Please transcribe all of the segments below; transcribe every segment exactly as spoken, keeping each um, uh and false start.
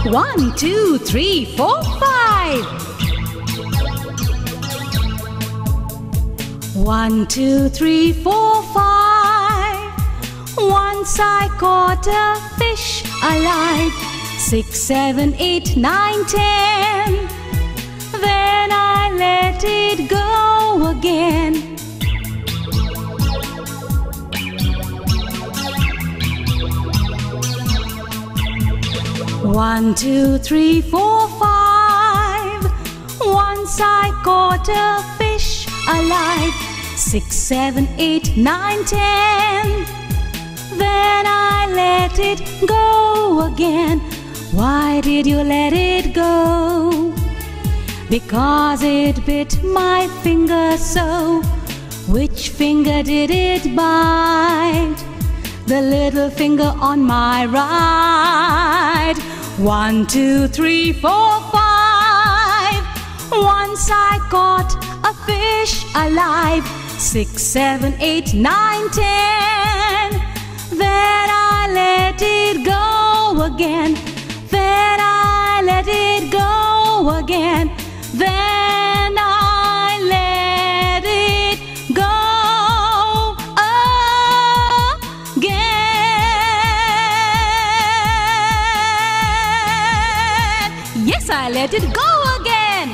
One, two, three, four, five. One, two, three, four, five. Once I caught a fish alive. Six, seven, eight, nine, ten. Then I let it go again. One, two, three, four, five. Once I caught a fish alive. Six, seven, eight, nine, ten. Then I let it go again. Why did you let it go? Because it bit my finger so. Which finger did it bite? The little finger on my right. One, two, three, four, five. Once I caught a fish alive. Six, seven, eight, nine, ten. Then I let it go again. Then I let it go again. Then I let it go again. Yes, I let it go again.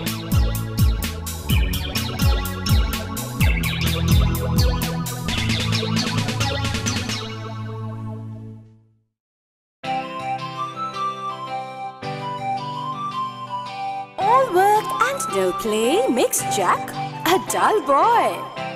All work and no play makes Jack a dull boy.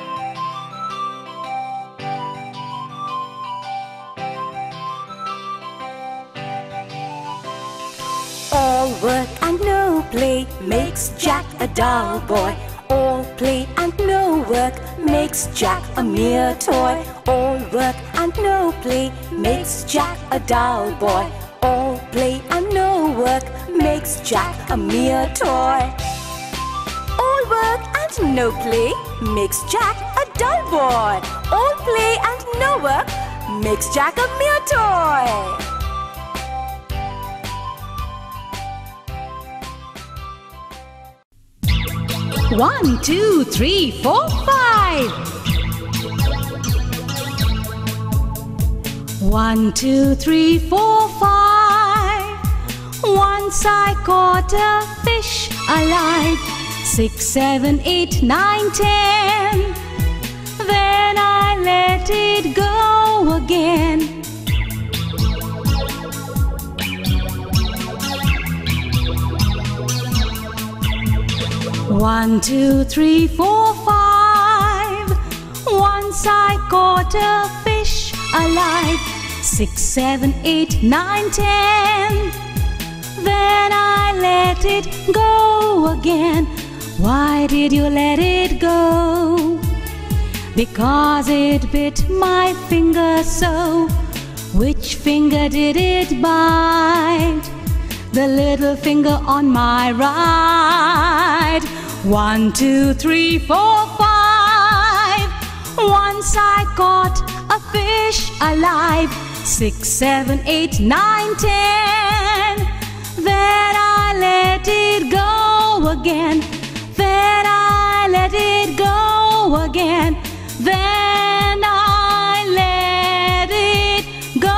All work and no play makes Jack a dull boy. All play and no work makes Jack a mere toy. All work and no play makes Jack a dull boy. All play and no work makes Jack a mere toy. All work and no play makes Jack a dull boy. All play and no work makes Jack a mere toy. One, two, three, four, five. One, two, three, four, five. Once I caught a fish alive. Six, seven, eight, nine, ten. Then I let it go again. One, two, three, four, five. Once I caught a fish alive. Six, seven, eight, nine, ten. Then I let it go again. Why did you let it go? Because it bit my finger so. Which finger did it bite? The little finger on my right. One, two, three, four, five. Once I caught a fish alive. Six, seven, eight, nine, ten. Then I let it go again. Then I let it go again. Then I let it go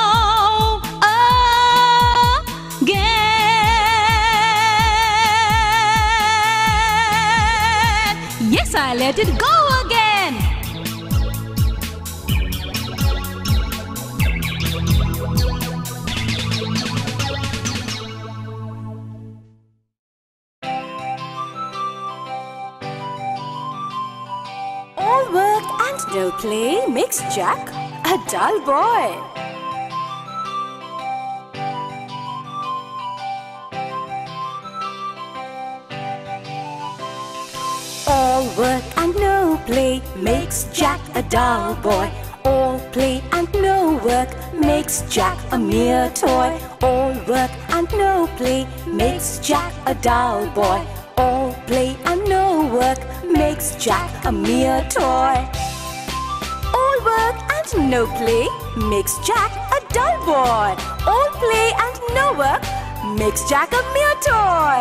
again. Yes, I let it go again. All work and no play makes Jack a dull boy. All work and no play makes Jack a dull boy. All play and no work makes Jack a mere toy. All work and no play makes Jack a dull boy. All play and no work makes Jack a mere toy. All work and no play makes Jack a dull boy. All play and no work makes Jack a mere toy.